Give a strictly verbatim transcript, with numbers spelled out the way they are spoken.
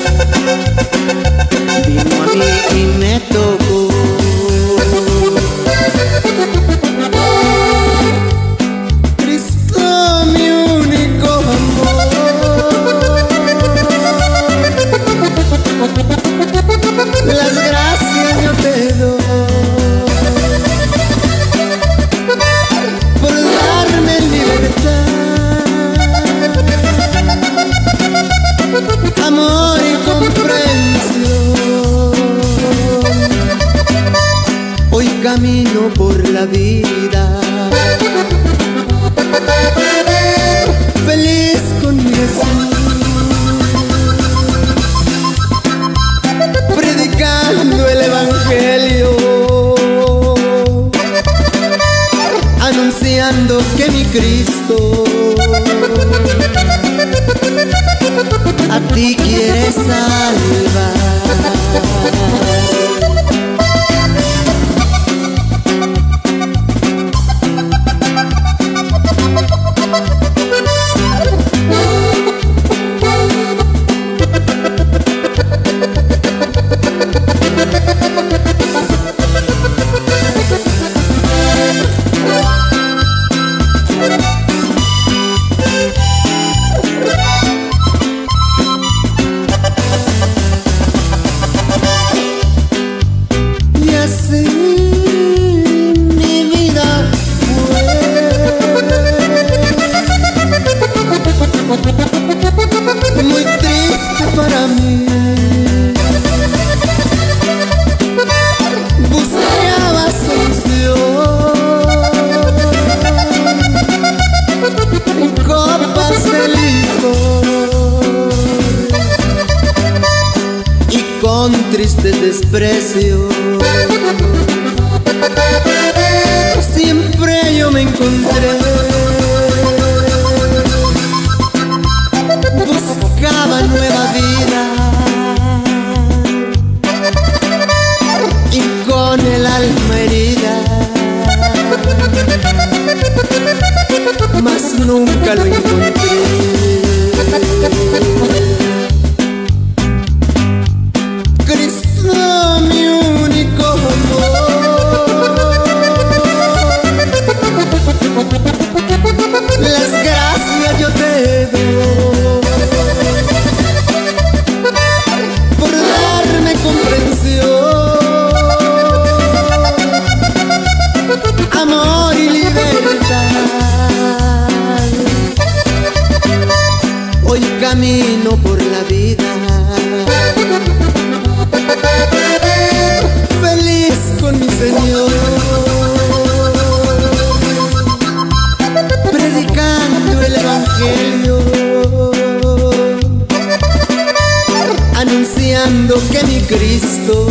vino a mí y me tocó. Cristo, mi único amor, las gracias yo te doy por darme libertad, amor y comprensión. Hoy camino por la vida feliz con Jesús, predicando el evangelio, anunciando que mi Cristo a ti quiere salvar. Muy triste para mí, buscaba solución en copas de licor y con tristes desprecios. Siempre yo me encontré, buscaba nueva vida y con el alma herida, mas nunca lo encontré. Cristo, mi único amor, las gracias yo te doy por darme comprensión, amor y libertad. Hoy camino por la vida feliz con mi Señor, predicando el evangelio, anunciando que mi Cristo